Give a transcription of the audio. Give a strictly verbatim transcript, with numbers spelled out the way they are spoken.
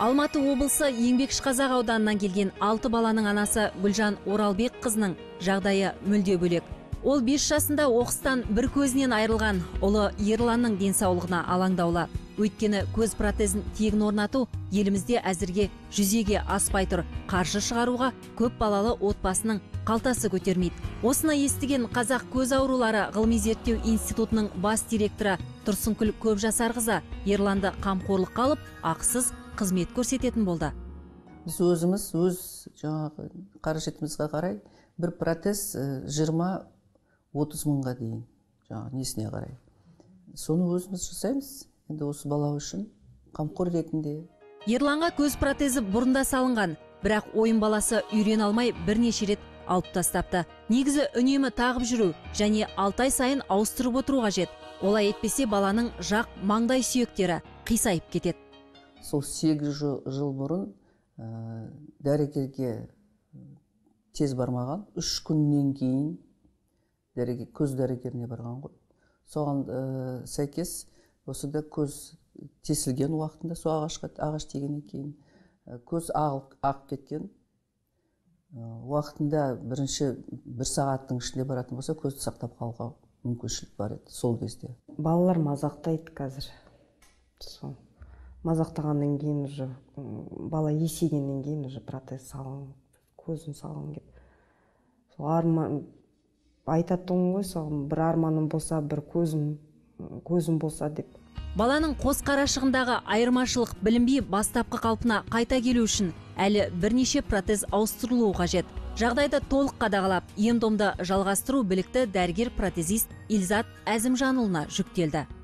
Алматы облысы Еңбекшіқазақ ауданынан келген алты баланың анасы Гүлжан Оралбек қызының жағдайы мүлде бөлек. Ол бес жасында оқыстан бір көзінен айырылған. Ұлы Ерланның денсаулығына алаңдаулы. Өйткені көз протезін тегін орнату елімізде әзірге жүзеге аспай тұр. Қаржы шығаруға көп балалы отбасының қалтасы көтермейді. Осыны естіген Қазақ көз аурулары ғылыми зерттеу институтының бас директоры Тұрсынкүл Көпжасарқызы Ерланды қамқорлыққа алып, ақысыз қызмет көрсететін болды. Біз өзіміз өз жаңағы қаражатымызға қарай бір протез жиырма отыз мыңға дейін жаңағы несіне қарай. Соны өзіміз жасаймыз. Енді осы бала үшін қамқор ретінде. Ерланға көз протезі бұрында салынған, бірақ ойын баласы үйрен алмай бірнеше рет алып тастапты. Негізі үнемі тағып жүру және алты ай сайын ауыстырып отыру қажет. Олай етпесе баланың жақ маңдай сүйектері қисайып кетеді. Сол сегіз жыл бұрын дәрігерге тез бармаған, үш күннен кейін көз дәрігеріне барған ғой. Соған сәйкес осыда көз тесілген уақытында, со ағаш тегеннен кейін көз ағып кеткен уақытында бірінші бір сағаттың ішінде баратын болса, көзді сақтап қалуға мүмкіншілік бар еді сол кезде. Балалар мазақтайды қазір. Сол мазақтағаннан кейін уже бала есейгеннен кейін уже протез салын, көзін салын деп. Сол арман айтатын ғой, соған бір арманым болса, бір көзім көзім болса деп. Баланың қос қарашығындағы айырмашылық білінбей бастапқы қалпына қайта келу үшін әлі бірнеше протез ауыстырылуы қажет. Жағдайды толық қадағалап, ем-домды жалғастыру білікті дәрігер протезист Илзат Әзімжанұлына жүктелді.